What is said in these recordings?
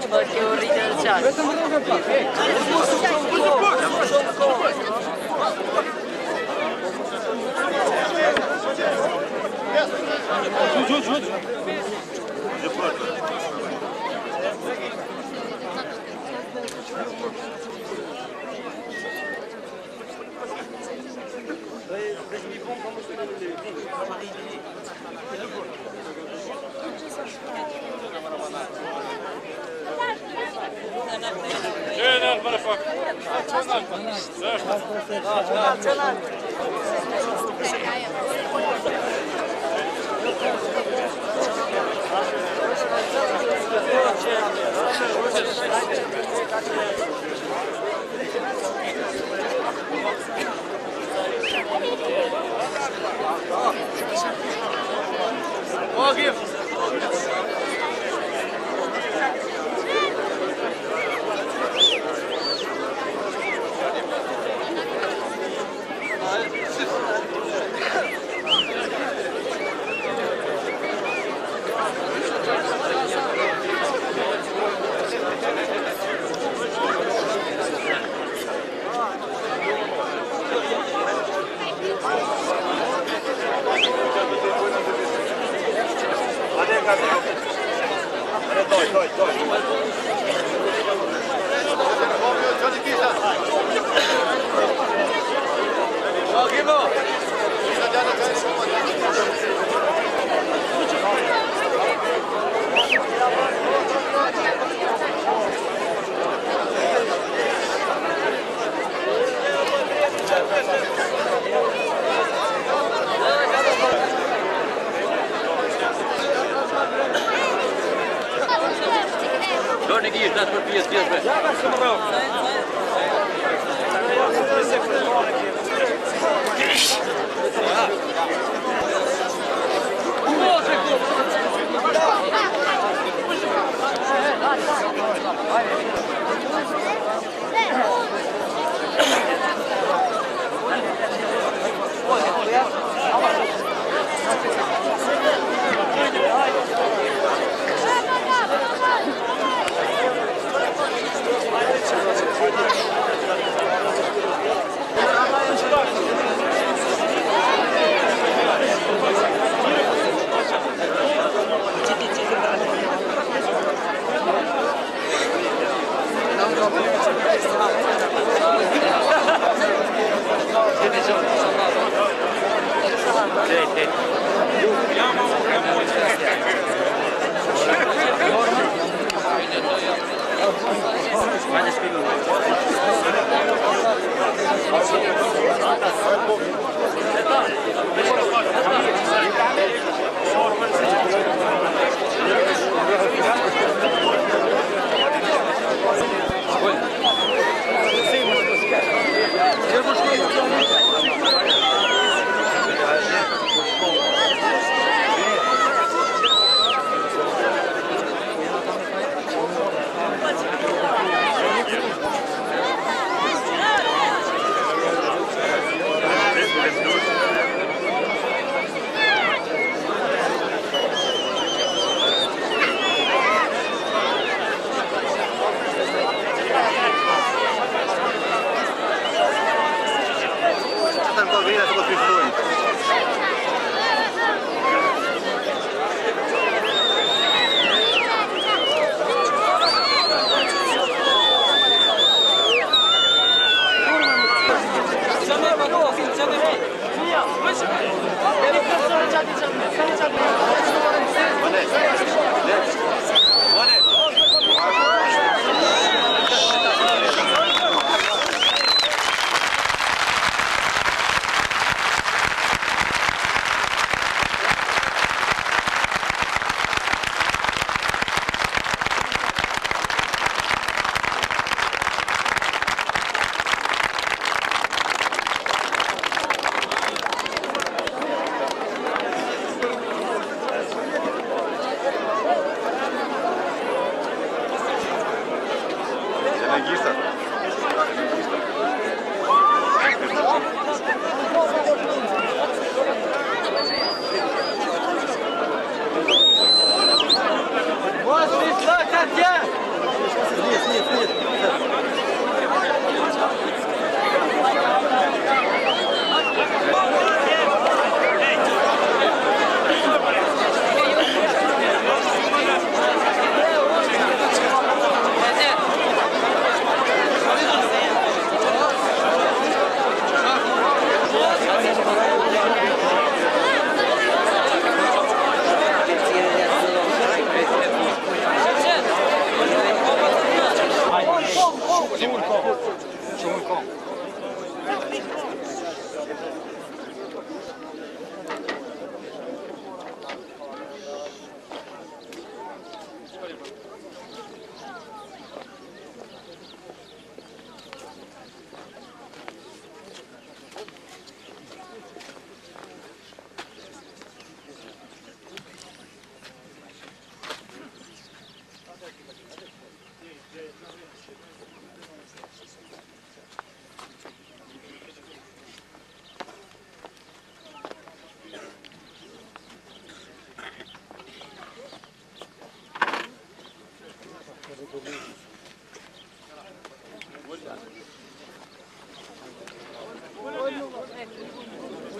Perché ho rilanciato. Giù.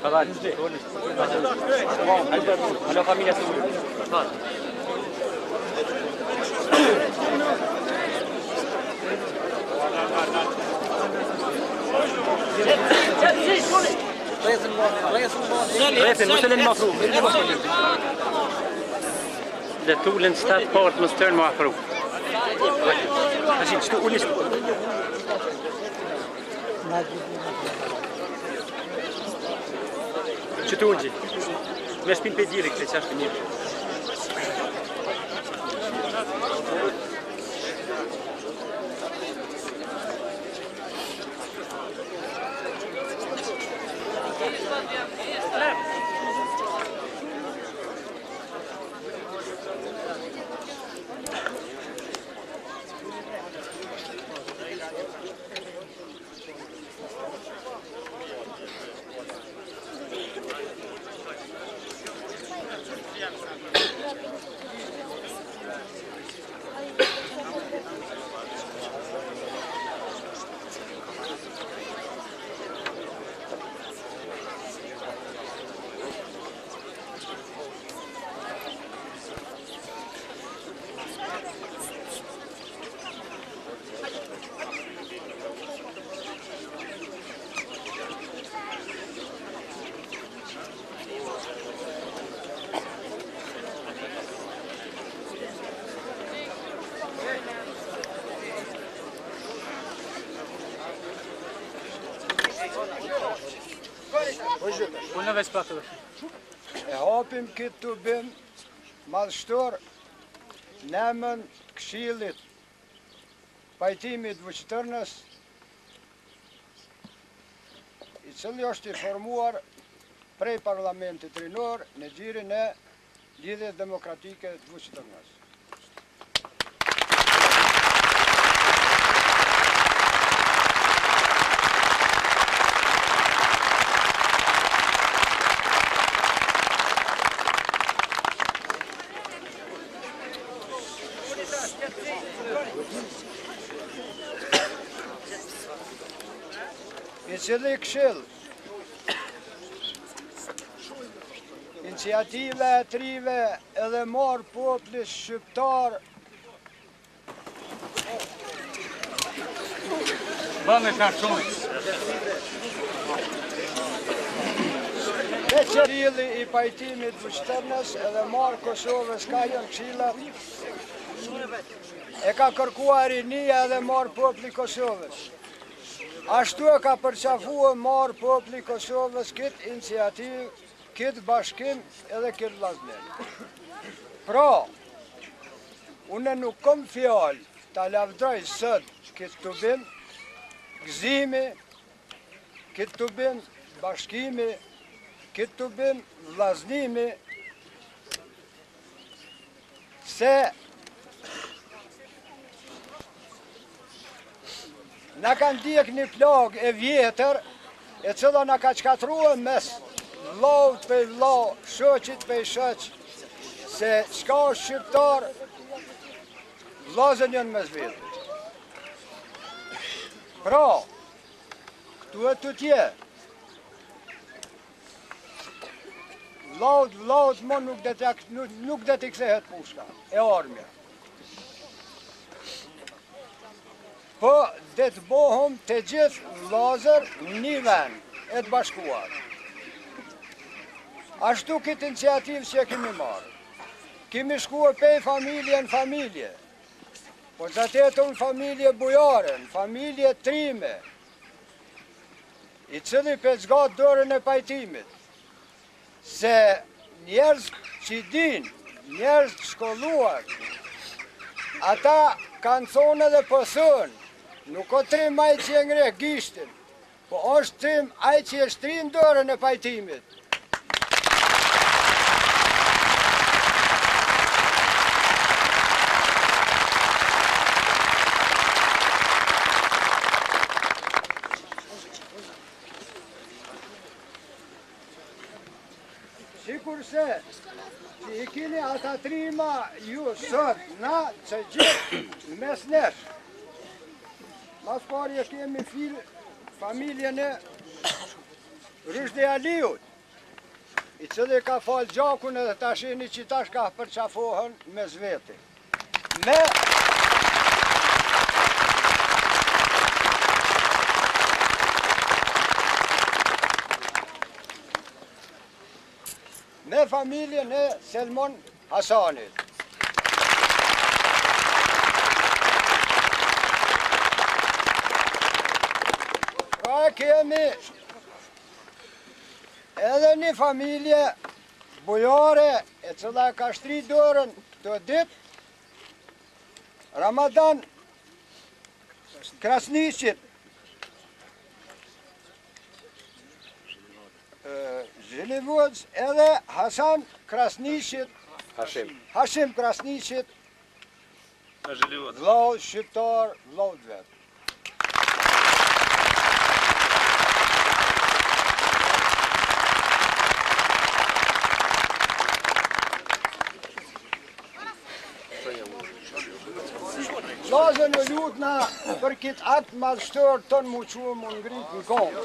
Tafadhali. Ana família sua. Tafadhali. مش اللي المفروض ده تولن ستات بورت مسترن معفرو ماشي تقول لي شو تونجي مش بين بيديرك تشاف مني E hapim këtë të bim madhështor në emën të Këshillit Pajtimit Vuçtërnës, i cili është i formuar prej Parlamentit Rinor në xhirin e Lidhjes Demokratike të Vuçtërnës. I cili këshill iniciativa e trive edhe marë populli shqiptar Këshilli i Pajtimit Vuçtërnës edhe marë Kosovës ka janë këshillat e ka kërkuar rinia edhe marë populli Kosovës. Ashtu e ka përqafuar marë populli Kosovës këtë iniciativë, këtë bashkim edhe këtë vllaznim. Pra, unë nuk kam fjalë ta lavdroj sot këtë tubim, gëzimi, këtë tubim, bashkimi, këtë tubim, vllaznimi, se na kanë djek një plagë e vjetër, e cila na ka qkatruar mes vllaut për vllau, shoqit për shoq, se çka është shqiptar, vllazën janë mes vetë. Pra, këtu e tutje, vllaut më nuk dhe t'i kthehet pushka, e armja. Po, dhe të bohëm të gjithë vllazër një vend e të bashkuar. Ashtu këtë iniciativë që kemi marë. Kemi shkuar pej familje në familje, po të tetën familje bujare, në familje trime, i cili pezgat dorën e pajtimit, se njerëz që din, njerëz të shkolluar, ata kanë thonë edhe pësën, nuk o trim aj që e ngre gishtin, po është trim aj që e shtrin dorën e pajtimit. Sikurse që i kini ata trima ju sot, na që gjithë mes nesh. Mas parje kemi familjen e Rëshde Aliut. i cili ka falë gjakun edhe ta shihni që tash ka përqafohen me zveti. Me familjen e Selmon Hasanit. Pra kemi edhe një familje bujare e cila ka shtri dorën këtë dit, Ramadan Krasniqit, Zhilivodz edhe Hasan Krasniqit, Hashim Krasniqit, vlau shqiptar, vlau të vetë. Lazën e lutna për kitë atë madhështër të në muqua më ngritë në kohë.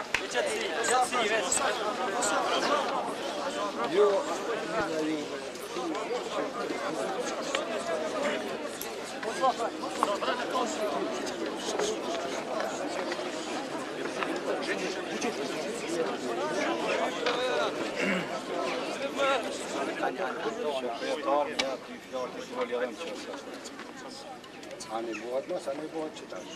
Ani buhat mos, ani buhat që tash.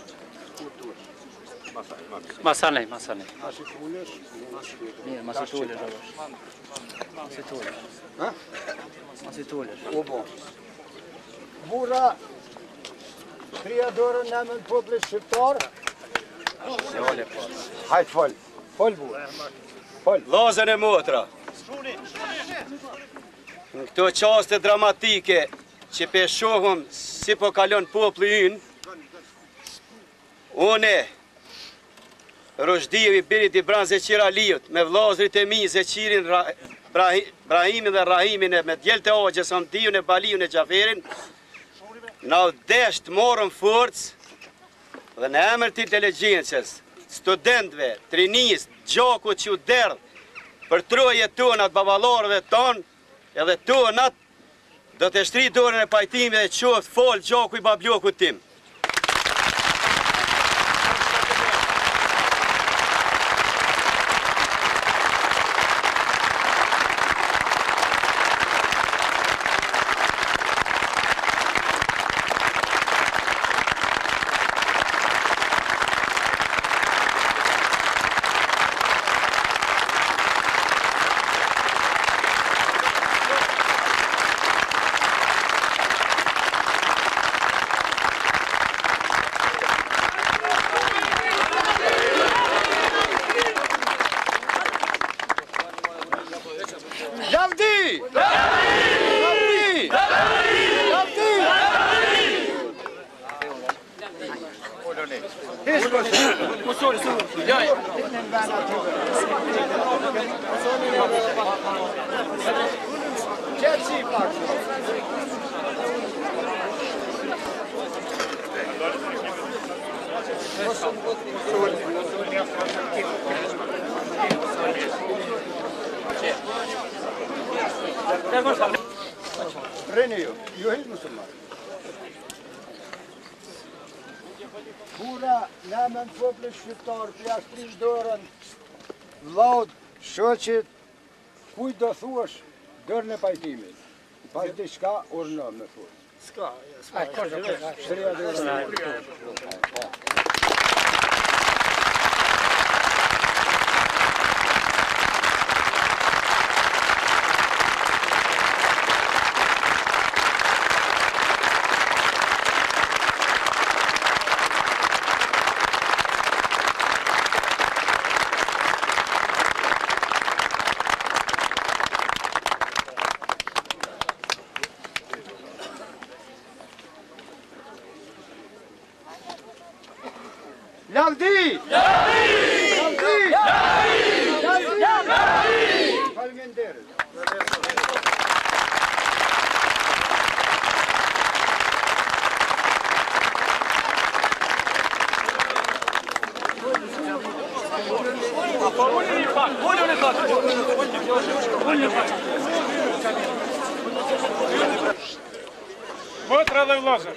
Masanej. Asi fullesh? Mirë, masi tullesh ajo. Masi tullesh. Ha? Masi tullesh. O bo. Burra, shtrija dorën në emën popullit shqiptar. Hajt fol. Fol burra. Fol. Vllazën e motra. Në këto qaste dramatike që pe shohëm si po kalon populli ynë, une, Rojdijevi birit i Bran Zeqir Aliut, me vllazërit e mi Zeqirin Brahimin dhe Rahimin e me djelt e Agjes, Andijun e Baliun e Gjaferin, na desht morën forcë dhe në emër të inteligjencës, studentëve, trinis, gjakut që u derdh për troje tonat baballarëve tonë, edhe tonat do të shtri dorën e pajtimit dhe qoftë fol gjaku i bablokut tim. Reni ju hill musliman. Burra, në emën popullit shqiptar, të jashtrin dorën, vllaut, shoqit, kujt do thuash dorën e pajtimit. Pas diçka urno me fut. S'ka. Shtria dorën. Lavdi! Faleminderit. Volio ne fa. Motra dhe vëllezër.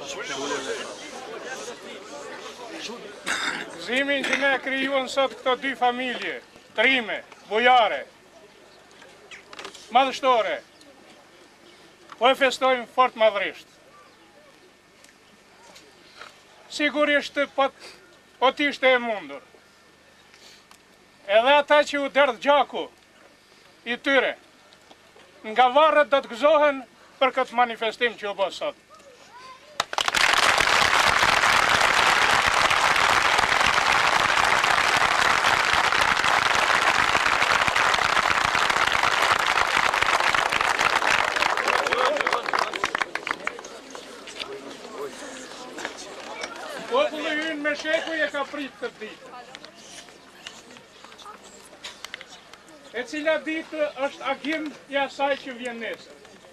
Gëzimin që ne krijuan sot këto dy familje, trime, bujare, madhështore, po e festojmë fort madhërisht. Sigurisht po t'ishte e mundur. Edhe ata që u derdh gjaku i tyre, nga varret do të gëzohen për këtë manifestim që u bë sot. Populli ynë me shekuj e ka prit këtë ditë. E cila ditë është agim i asaj që vjen nesër.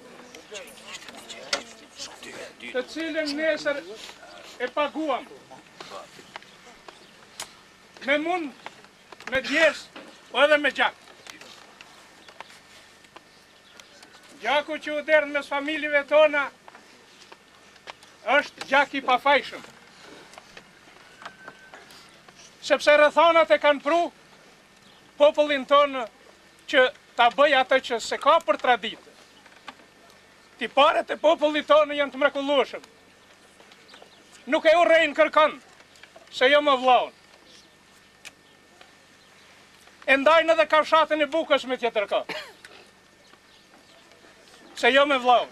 Të cilën nesër e paguam. Me mund, me djes, o edhe me gjak. Gjaku që u derdh mes familjeve tona është gjak i pafajshëm. Sepse rrethonat e kanë pru popullin tonë që ta bëj atë që se ka për traditë. Tiparet e popullit tonë janë të mrekullueshëm. Nuk e urrejnë kërkon, se jo më vllaun. E ndajnë edhe kafshatën e Bukës me tjetër kohë. Se jo me vllaun.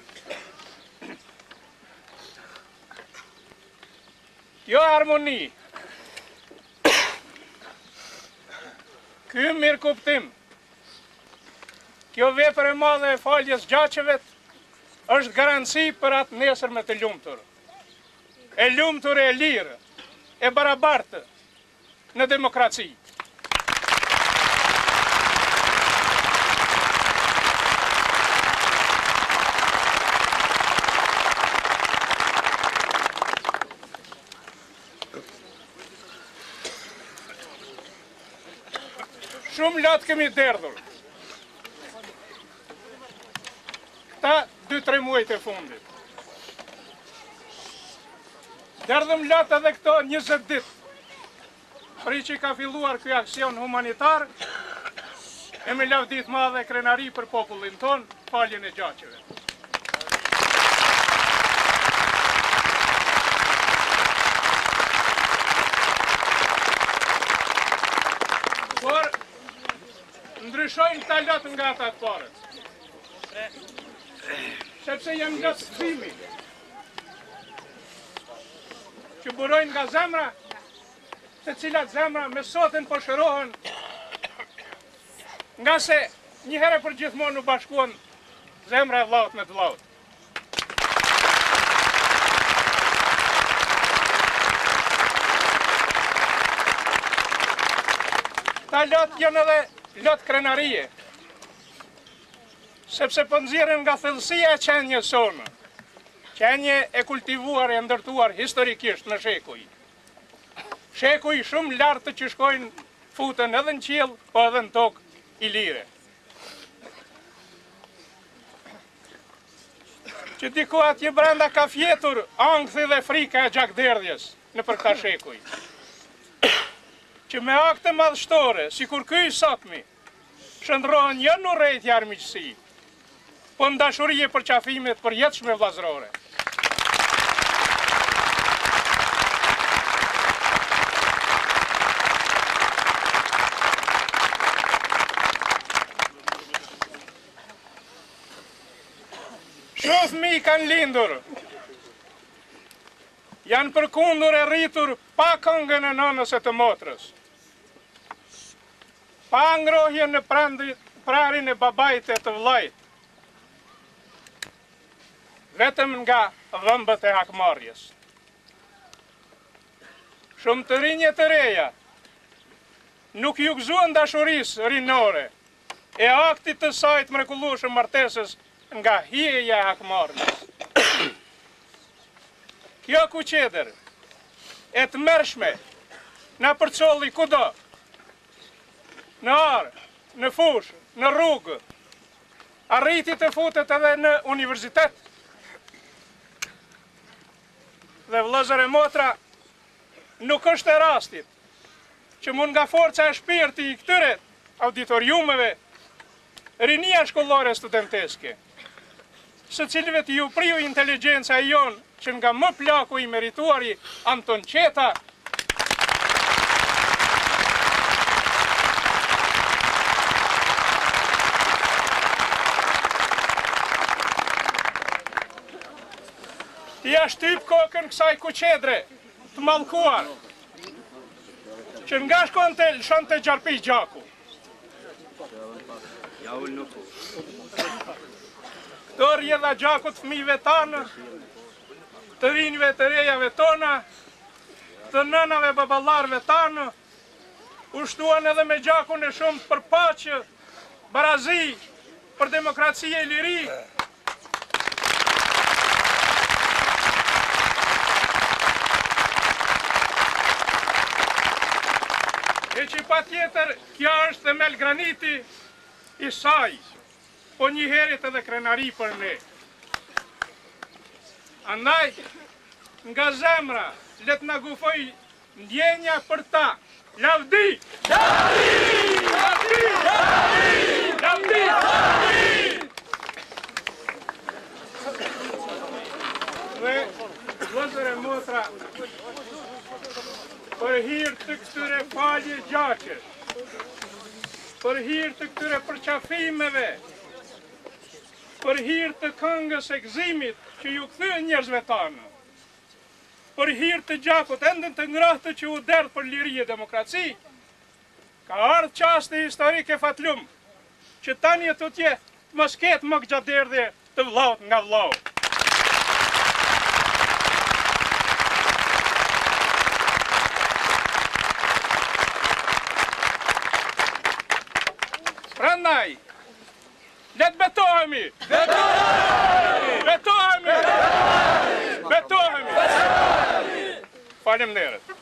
Jo harmoni. Ky mirë kuptim, kjo vepër e madhe e faljes gjaqeve është garanci për atë nesër me të lumtur. E lumtur e lirë, e barabartë në demokraci. Shumë latë kemi derdhur. Këta 2-3 muajt e fundit. Derdhëm latë edhe këto 20 ditë. Pri që ka filluar ky aksion humanitar, e me lavdit madhe krenari për popullin ton, faljen e gjaqeve. Por, ndryshojnë këta lotë nga ata të parët. Sepse janë lotë gëzimi. Që burojnë nga zemra, se cilat zemra me sotin po shërohen, nga se një herë për gjithmonë u bashkuan zemra e vllaut me të vllaut. Ta lotë janë edhe lotë krenarie, sepse po nxjerrin nga thellësia e qenjes sonë, qenje e kultivuar e ndërtuar historikisht në shekuj. Shekuj shumë lartë që shkojnë futen edhe në qiell, po edhe në tokë i lire. Që diku atje brenda ka fjetur ankthi dhe frika e gjakderdhjes në për këta shekuj. Që me akte madhështore, si kur ky i sotmi, shëndrohen jo në urrejtje armiqësi, po në dashuri për qafimet për jetshme vllazërore. Shumë fëmijë kanë lindur, janë përkundur e rritur pa këngën e nënës e të motrës. Pa ngrohje në prarin e babait e të vllait, vetëm nga dhëmbët e hakmarrjes. Shumë të rinje të reja nuk ju gëzuan dashurisë rinore e aktit të saj të mrekullueshëm martesës nga hijeja e hakmarrjes. Kjo kuqeder e të mërshme na përcolli kudo, në arë, në fushë, në rrugë, arriti të futet edhe në universitet, dhe vëllezër e motra, nuk është e rastit që mund nga forca e shpirti i këtyre auditoriumeve, rinia shkollore studenteske, së cilëve të ju priu inteligjenca e jonë që nga më plaku i merituari Anton Qeta, t'i ashtyp kokën kësaj kuqedre të mallkuar, që nga shkon të lëshon të gjarpi gjaku. Këto rjedha gjakut fëmijëve tanë, të rinjve të rejave tona, të nënave baballarve tanë, ushtuan edhe me gjakun e shumë për paqë, barazi, për demokraci e liri, e që pa tjetër, kja është themel graniti i saj, po njëherit edhe krenari për ne. Andaj, nga zemra, let nga gufoj ndjenja për ta. Lavdi! Lavdi! Lavdi! Lavdi! Lavdi! Dhe, vëllezër e motra, për hir të këtyre falje gjaqes, për hir të këtyre përqafimeve, për hir të këngës e gëzimit që ju këthy njerëzve tanë, për hir të gjakut endën të ngrahtë që u derdh për liri e demokraci, ka ardhë qasti historik e fatlum, që tani e tutje të mos ketë më gjaderdhje të vllaut nga vllaut. Prandaj, let betohemi! Betohemi! Betohemi! Betohemi! Betohemi! Faleminderit.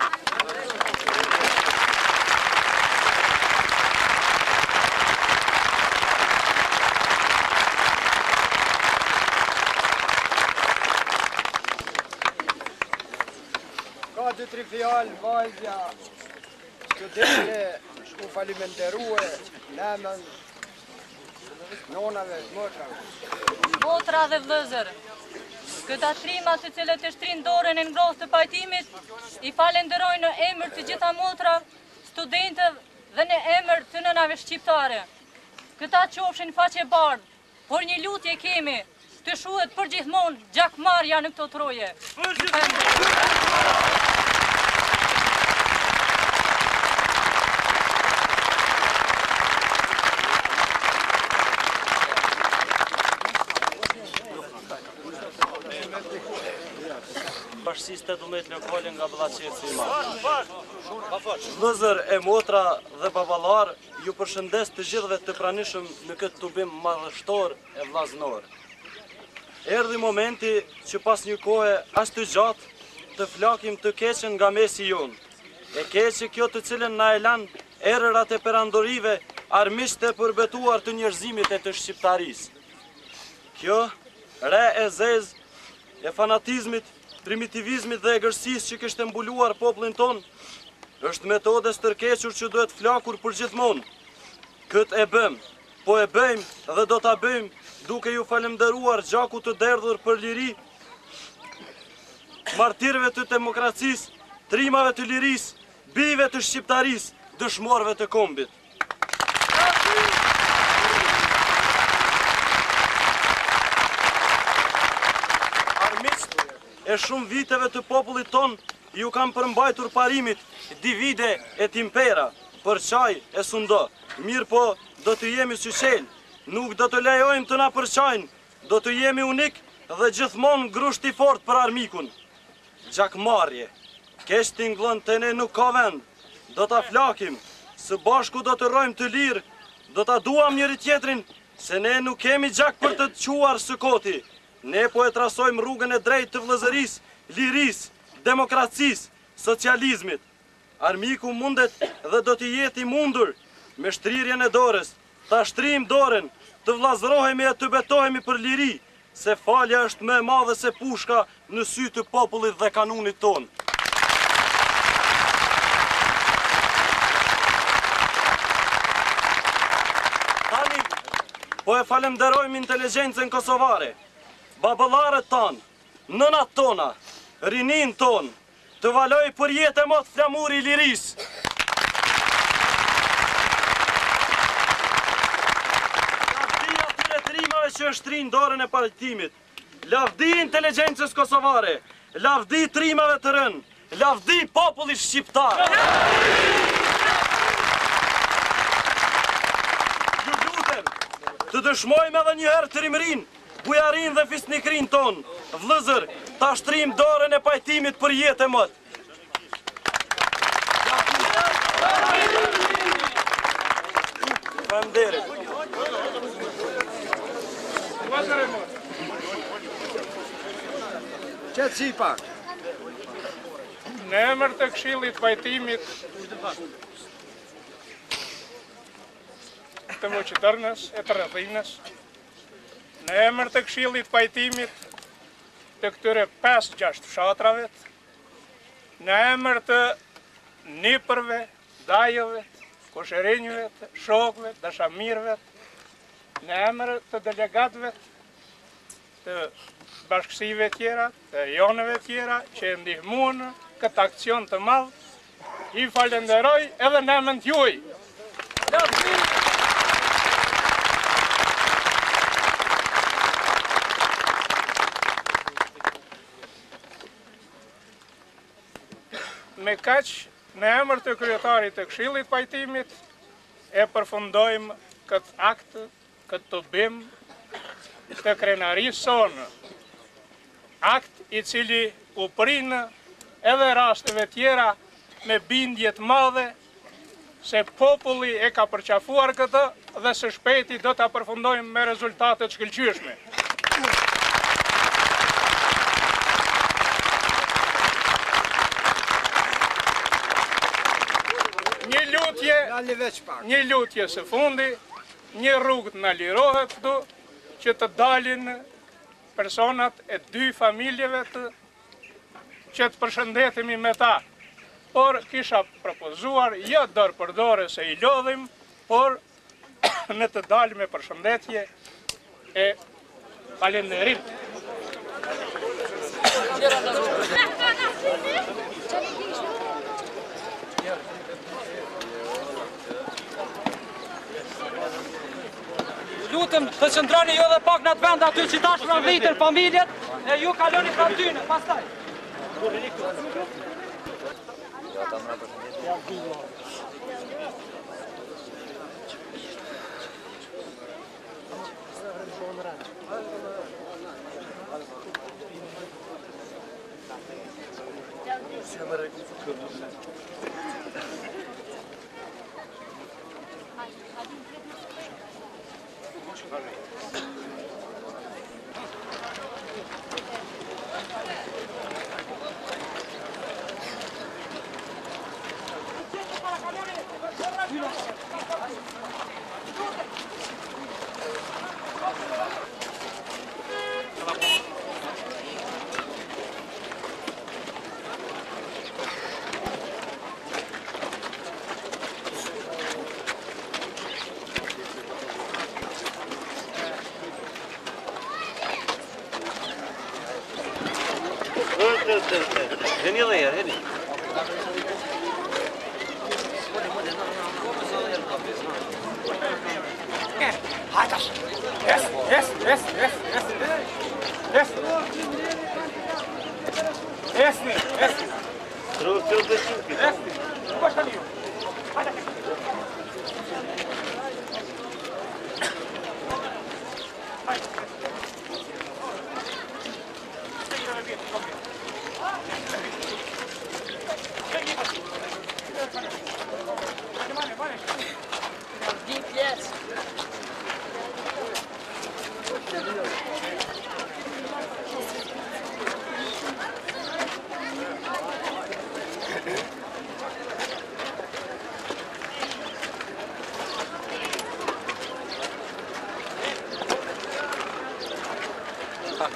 Ka 2-3 fjalë vajzja studente u falimenderue nëmën nonave, motrave. Motra dhe vëllezër, këta trima të cilët e shtrin dorën e ngrohtë të pajtimit, i falenderoj në emër të gjitha motra, studentëve dhe në emër të nënave shqiptare. Këta qofshin faqe bardhë, por një lutje kemi, të shuhet përgjithmonë gjakmarrja në këto troje. Bashkësisë 18 lokale nga Bllaqeci i Madh. Vëllezër e motra dhe baballar, ju përshëndes të gjithëve të pranishëm në këtë tubim madhështor e vllaznor. Erdhi momenti që pas një kohe as të gjatë të flakim të keqen nga mesi jonë. E keqe kjo të cilën na e lan erërat e perandorive armisht e përbetuar të njerëzimit e të shqiptarisë. Kjo, re e zez, e fanatizmit, primitivizmit dhe egërsisë që kishte mbuluar popullin ton, është metode stërkequr që duhet flakur për gjithmonë. Këtë e bëm, po e bëjmë dhe do ta bëjmë duke ju falenderuar gjakut të derdhur për liri, martirëve të demokracisë, trimave të lirisë, bijve të shqiptarisë, dëshmorëve të kombit. E shumë viteve të popullit ton ju kam përmbajtur parimit divide et impera, për qaj e sundo. Mirë po, do të jemi syqel, nuk do të lejojmë të na përqajnë, do të jemi unik dhe gjithmonë grusht i fort për armikun. Gjakmarrje, keq tingëllon të ne nuk ka vend, do ta flakim, së bashku do të rojmë të lirë, do ta duam njëri tjetrin, se ne nuk kemi gjak për të quar së koti. Ne po e trasojmë rrugën e drejtë të vëllëzërisë, lirisë, demokracisë, socializmit. Armiku mundet dhe do t'i jeti mundur me shtrirjen e dorës, ta shtrijmë dorën, të vllazërohemi e të betohemi për liri, se falja është më e madhe se pushka në sy të popullit dhe kanunit ton. Tani, po e falenderojmë inteligjencën kosovare, babëllarët tanë, nënat tona, rinin ton, të valoj për jetë e motë flamuri i lirisë. Lavdi atyre trimave që është rinë dorën e pajtimit, lavdi inteligjencës kosovare, lavdi trimave të rënë, lavdi popullit shqiptar. Ju lutem, të dëshmojmë edhe një herë trimërin, bujarin dhe fisnikrin ton, vëllëzër, ta shtrim dorën e pajtimit për jetë e mëtë. Faleminderit. Qetësi pak. Në emër të Këshillit Pajtimit të Muqitërnës e të Rrethinës, në emër të Këshillit Pajtimit të këtyre 5-6 fshatrave, në emër të nipërve, dajëve, kosherinjve, shokve, dashamirve, në emër të delegatëve të bashkësive tjera, të jonëve tjera që e ndihmuan këtë akcion të madh, i falenderoj edhe në emër t'juaj. Me kaq, në emër të kryetarit të Këshillit Pajtimit, e përfundojmë këtë akt, këtë të bim të krenarisë sonë. Akt i cili u prinë edhe rasteve tjera me bindjet madhe se populli e ka përqafuar këtë dhe së shpejti do të përfundojmë me rezultate shkëlqyeshme. Një lutje së fundi, një rrugë në lirohet këtu, që të dalin personat e 2 familjeve të që të përshëndetemi me ta. Por kisha propozuar, jo dorë për dore se i lodhim, por në të dalë me përshëndetje e falenderim. Lutëm të qëndroni jo dhe pak në të vend aty që tash rënditën familjet e ju kaloni pra tyne, pastaj. Heni dhe herë, heni. Hajtash! Esni! Trofeu dhe qukit. Esni! Ku është tani ju? Hajtash!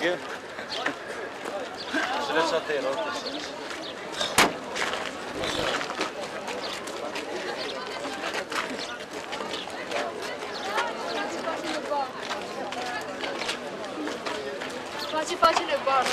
kjo? Shveçatero. Facem de bară.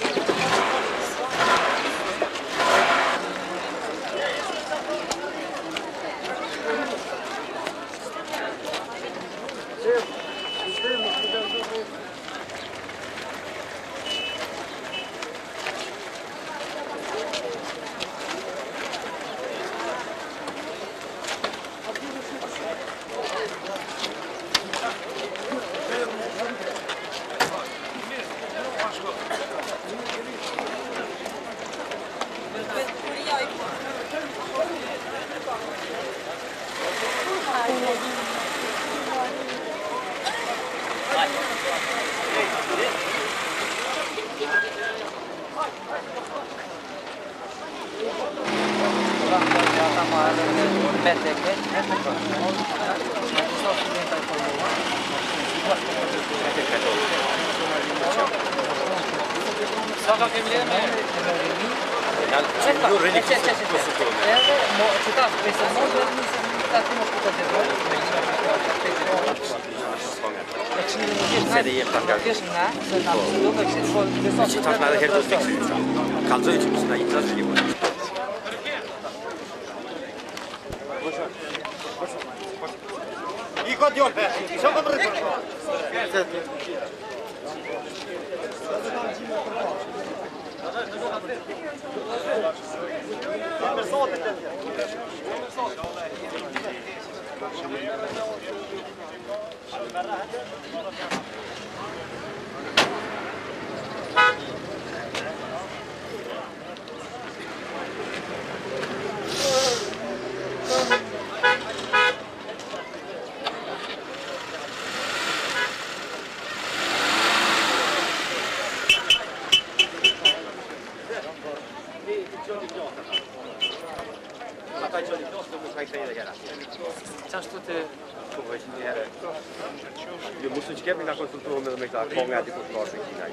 Ju måste inte kemina konsultuar med de här många till försvarsviktiga.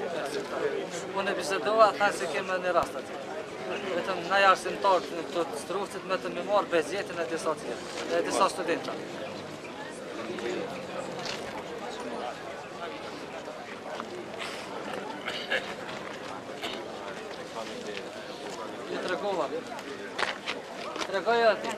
Unë bisedova, tha se kemë në rastat. Vetëm na arsimtar të strucit me të më marr bezjetin e disa tjerë, e disa studenta. Ju tregova. Tregoja aty.